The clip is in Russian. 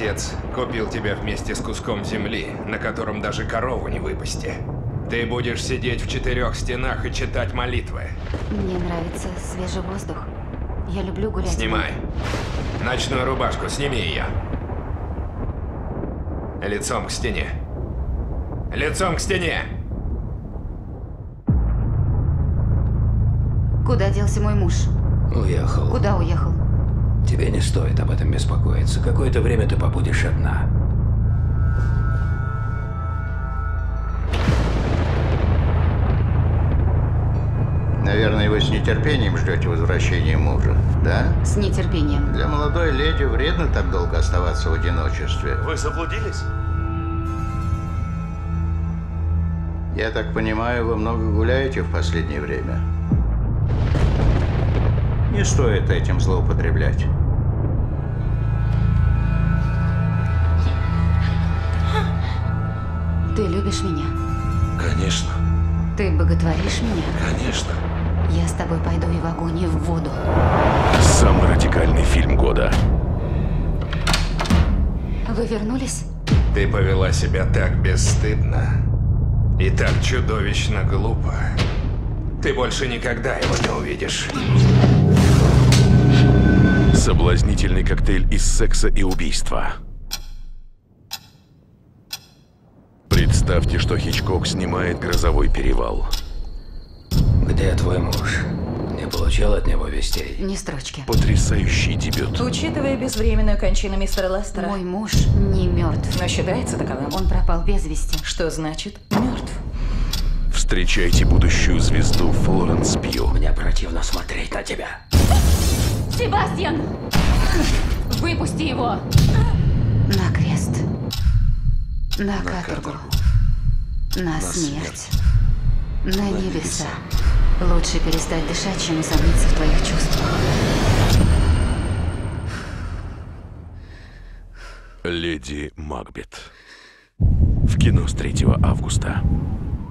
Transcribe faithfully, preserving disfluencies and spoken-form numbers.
отец купил тебя вместе с куском земли, на котором даже корову не выпасти. Ты будешь сидеть в четырех стенах и читать молитвы. Мне нравится свежий воздух. Я люблю гулять. Снимай. Ночную рубашку, сними ее. Лицом к стене. Лицом к стене! Куда делся мой муж? Уехал. Куда уехал? Тебе не стоит об этом беспокоиться. Какое-то время ты побудешь одна. Наверное, вы с нетерпением ждете возвращения мужа, да? С нетерпением. Для молодой леди вредно так долго оставаться в одиночестве. Вы заблудились? Я так понимаю, вы много гуляете в последнее время? Не стоит этим злоупотреблять. Ты любишь меня? Конечно. Ты боготворишь меня? Конечно. Я с тобой пойду и в огонь, и в воду. Самый радикальный фильм года. Вы вернулись? Ты повела себя так бесстыдно и так чудовищно глупо. Ты больше никогда его не увидишь. Соблазнительный коктейль из секса и убийства. Представьте, что Хичкок снимает «Грозовой перевал». Где твой муж? Не получал от него вестей? Ни строчки. Потрясающий дебют. Учитывая безвременную кончину мистера Лестера, Мой муж не мертв. но считается таковым. Он пропал без вести. Что значит мертв? Встречайте будущую звезду Флоренс Пью. Мне противно смотреть на тебя. Себастьян! Выпусти его! На крест. На каторгу. На смерть. На небеса. Лучше перестать дышать, чем усомниться в твоих чувствах. Леди Макбет. В кино с третьего августа.